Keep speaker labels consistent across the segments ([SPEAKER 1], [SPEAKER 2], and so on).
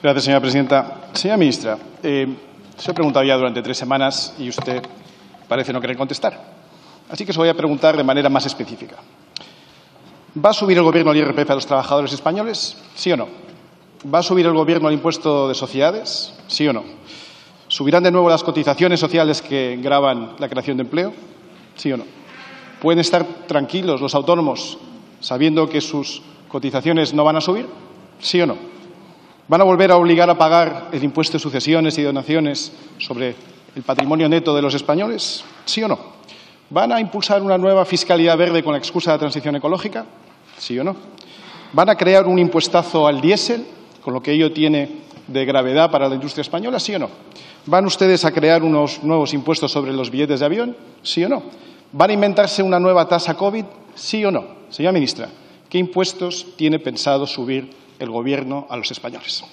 [SPEAKER 1] Gracias, señora presidenta. Señora ministra, se he preguntado ya durante 3 semanas y usted parece no querer contestar. Así que se voy a preguntar de manera más específica. ¿Va a subir el Gobierno el IRPF a los trabajadores españoles? ¿Sí o no? ¿Va a subir el Gobierno el impuesto de sociedades? ¿Sí o no? ¿Subirán de nuevo las cotizaciones sociales que gravan la creación de empleo? ¿Sí o no? ¿Pueden estar tranquilos los autónomos sabiendo que sus cotizaciones no van a subir? ¿Sí o no? ¿Van a volver a obligar a pagar el impuesto de sucesiones y donaciones sobre el patrimonio neto de los españoles? ¿Sí o no? ¿Van a impulsar una nueva fiscalidad verde con la excusa de la transición ecológica? ¿Sí o no? ¿Van a crear un impuestazo al diésel, con lo que ello tiene de gravedad para la industria española? ¿Sí o no? ¿Van ustedes a crear unos nuevos impuestos sobre los billetes de avión? ¿Sí o no? ¿Van a inventarse una nueva tasa COVID? ¿Sí o no? Señora ministra, ¿qué impuestos tiene pensado subir el Gobierno a los españoles?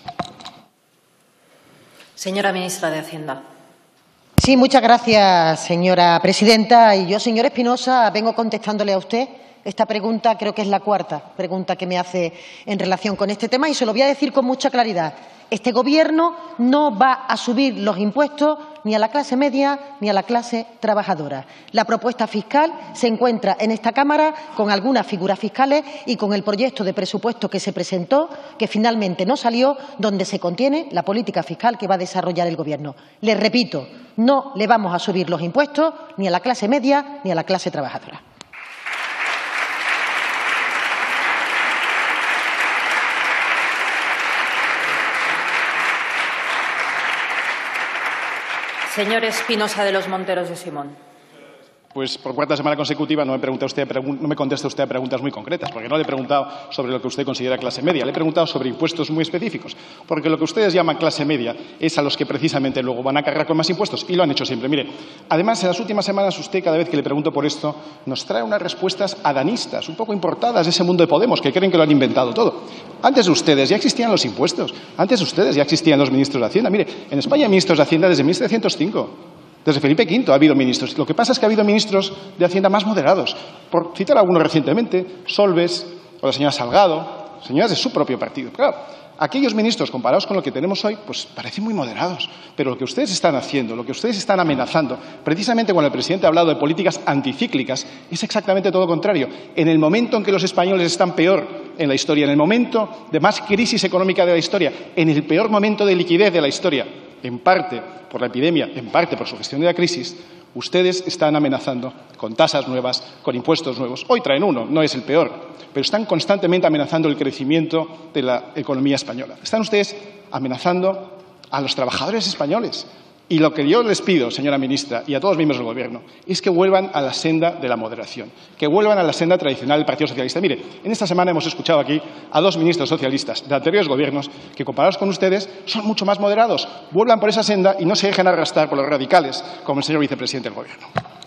[SPEAKER 2] Señora ministra de Hacienda.
[SPEAKER 3] Sí, muchas gracias, señora presidenta. Y yo, señor Espinosa, vengo contestándole a usted esta pregunta. Creo que es la cuarta pregunta que me hace en relación con este tema y se lo voy a decir con mucha claridad. Este Gobierno no va a subir los impuestos ni a la clase media ni a la clase trabajadora. La propuesta fiscal se encuentra en esta Cámara con algunas figuras fiscales y con el proyecto de presupuesto que se presentó, que finalmente no salió, donde se contiene la política fiscal que va a desarrollar el Gobierno. Les repito, no le vamos a subir los impuestos ni a la clase media ni a la clase trabajadora.
[SPEAKER 2] Señor Espinosa de los Monteros de Simón.
[SPEAKER 1] Pues por 4ª semana consecutiva no me contesta usted a preguntas muy concretas, porque no le he preguntado sobre lo que usted considera clase media, le he preguntado sobre impuestos muy específicos, porque lo que ustedes llaman clase media es a los que precisamente luego van a cargar con más impuestos, y lo han hecho siempre. Mire, además, en las últimas semanas usted, cada vez que le pregunto por esto, nos trae unas respuestas adanistas, un poco importadas de ese mundo de Podemos, que creen que lo han inventado todo. Antes de ustedes ya existían los impuestos, antes de ustedes ya existían los ministros de Hacienda. Mire, en España hay ministros de Hacienda desde 1705. Desde Felipe V ha habido ministros. Lo que pasa es que ha habido ministros de Hacienda más moderados. Por citar algunos recientemente, Solbes o la señora Salgado, señoras de su propio partido. Claro, aquellos ministros, comparados con lo que tenemos hoy, pues parecen muy moderados. Pero lo que ustedes están haciendo, lo que ustedes están amenazando, precisamente cuando el presidente ha hablado de políticas anticíclicas, es exactamente todo lo contrario. En el momento en que los españoles están peor en la historia, en el momento de más crisis económica de la historia, en el peor momento de liquidez de la historia, en parte por la epidemia, en parte por su gestión de la crisis, ustedes están amenazando con tasas nuevas, con impuestos nuevos. Hoy traen uno, no es el peor, pero están constantemente amenazando el crecimiento de la economía española. Están ustedes amenazando a los trabajadores españoles. Y lo que yo les pido, señora ministra, y a todos los miembros del Gobierno, es que vuelvan a la senda de la moderación, que vuelvan a la senda tradicional del Partido Socialista. Mire, en esta semana hemos escuchado aquí a 2 ministros socialistas de anteriores gobiernos que, comparados con ustedes, son mucho más moderados. Vuelvan por esa senda y no se dejen arrastrar por los radicales, como el señor vicepresidente del Gobierno.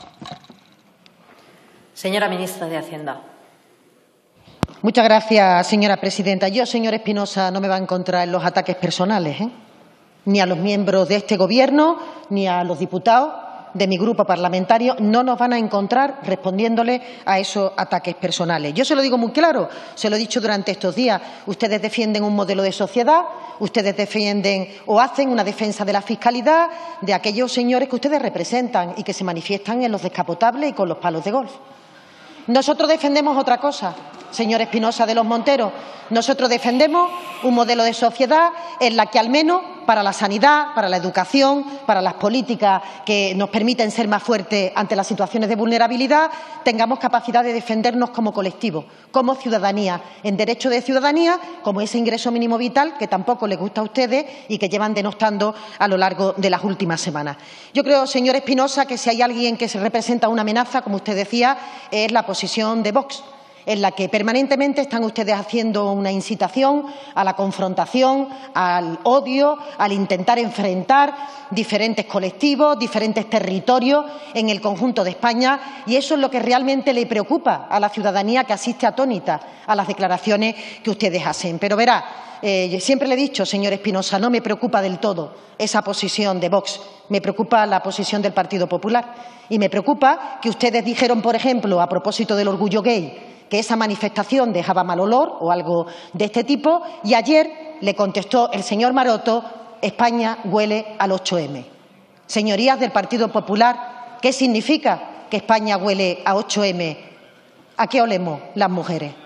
[SPEAKER 2] Señora ministra de Hacienda.
[SPEAKER 3] Muchas gracias, señora presidenta. Yo, señor Espinosa, no me va a encontrar en los ataques personales, ni a los miembros de este Gobierno, ni a los diputados de mi grupo parlamentario. No nos van a encontrar respondiéndole a esos ataques personales. Yo se lo digo muy claro, se lo he dicho durante estos días. Ustedes defienden un modelo de sociedad, ustedes defienden o hacen una defensa de la fiscalidad de aquellos señores que ustedes representan y que se manifiestan en los descapotables y con los palos de golf. Nosotros defendemos otra cosa, señor Espinosa de los Monteros. Nosotros defendemos un modelo de sociedad en la que, al menos para la sanidad, para la educación, para las políticas que nos permiten ser más fuertes ante las situaciones de vulnerabilidad, tengamos capacidad de defendernos como colectivo, como ciudadanía, en derecho de ciudadanía, como ese ingreso mínimo vital que tampoco les gusta a ustedes y que llevan denostando a lo largo de las últimas semanas. Yo creo, señor Espinosa, que si hay alguien que se representa una amenaza, como usted decía, es la posición de Vox, en la que permanentemente están ustedes haciendo una incitación a la confrontación, al odio, al intentar enfrentar diferentes colectivos, diferentes territorios en el conjunto de España, y eso es lo que realmente le preocupa a la ciudadanía, que asiste atónita a las declaraciones que ustedes hacen. Pero verá, siempre le he dicho, señor Espinosa, no me preocupa del todo esa posición de Vox, me preocupa la posición del Partido Popular. Y me preocupa que ustedes dijeron, por ejemplo, a propósito del orgullo gay, que esa manifestación dejaba mal olor o algo de este tipo, y ayer le contestó el señor Maroto: España huele al 8M. Señorías del Partido Popular, ¿qué significa que España huele a 8M? ¿A qué olemos las mujeres?